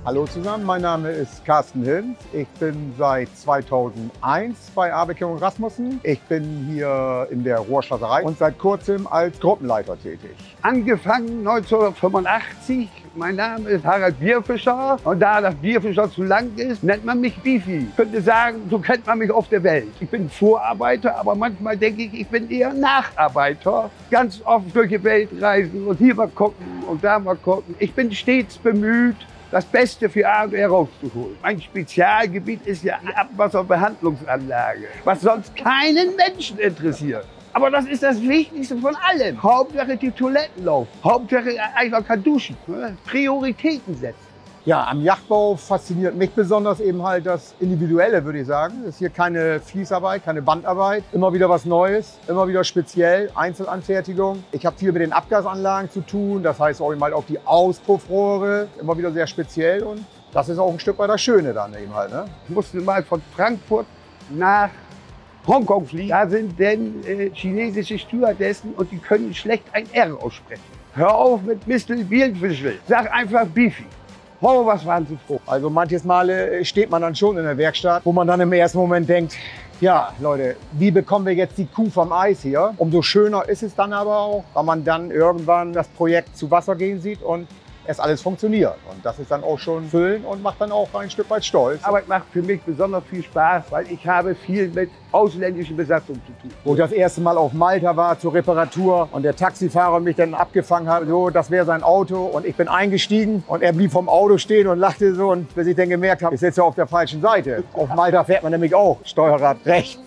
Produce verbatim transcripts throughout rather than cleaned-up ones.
Hallo zusammen, mein Name ist Carsten Hinz. Ich bin seit zweitausendeins bei Abeke und Rasmussen. Ich bin hier in der Rohrschlosserei und seit kurzem als Gruppenleiter tätig. Angefangen neunzehnhundertfünfundachtzig. Mein Name ist Harald Bierfischer und da das Bierfischer zu lang ist, nennt man mich Bifi. Ich könnte sagen, so kennt man mich auf der Welt. Ich bin Vorarbeiter, aber manchmal denke ich, ich bin eher Nacharbeiter. Ganz oft durch die Welt reisen und hier mal gucken und da mal gucken. Ich bin stets bemüht, das Beste für A und R rauszuholen. Mein Spezialgebiet ist ja die Abwasserbehandlungsanlage, was sonst keinen Menschen interessiert. Aber das ist das Wichtigste von allem. Hauptsache die Toiletten laufen. Hauptsache einfach kann duschen. Prioritäten setzen. Ja, am Yachtbau fasziniert mich besonders eben halt das Individuelle, würde ich sagen. Es ist hier keine Fließarbeit, keine Bandarbeit. Immer wieder was Neues, immer wieder speziell, Einzelanfertigung. Ich habe viel mit den Abgasanlagen zu tun, das heißt auch eben halt auch die Auspuffrohre. Immer wieder sehr speziell und das ist auch ein Stück weit das Schöne dann eben halt. Ne? Ich musste mal von Frankfurt nach Hongkong fliegen. Da sind denn äh, chinesische Stewardessen und die können schlecht ein R aussprechen. Hör auf mit Mister Bierfischl. Sag einfach Bifi. Oh, was waren Sie froh? Also manches Mal steht man dann schon in der Werkstatt, wo man dann im ersten Moment denkt, ja Leute, wie bekommen wir jetzt die Kuh vom Eis hier? Umso schöner ist es dann aber auch, weil man dann irgendwann das Projekt zu Wasser gehen sieht und es alles funktioniert. Und das ist dann auch schon Füllen und macht dann auch ein Stück weit stolz. Aber es macht für mich besonders viel Spaß, weil ich habe viel mit ausländischen Besatzungen zu tun. Wo ich das erste Mal auf Malta war zur Reparatur und der Taxifahrer mich dann abgefangen hat, so, das wäre sein Auto und ich bin eingestiegen und er blieb vom Auto stehen und lachte so und bis ich dann gemerkt habe, ich sitze auf der falschen Seite. Auf Malta fährt man nämlich auch Steuerrad rechts.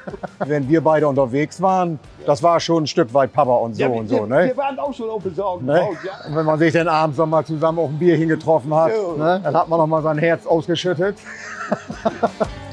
Wenn wir beide unterwegs waren, das war schon ein Stück weit Papa und so ja, und wir, so. Ne? Wir waren auch schon auf Besorgung. Ne? Ja. Und wenn man sich dann abends noch mal zusammen auf ein Bierchen getroffen hat, ja. ne? Dann hat man noch mal sein Herz ausgeschüttet.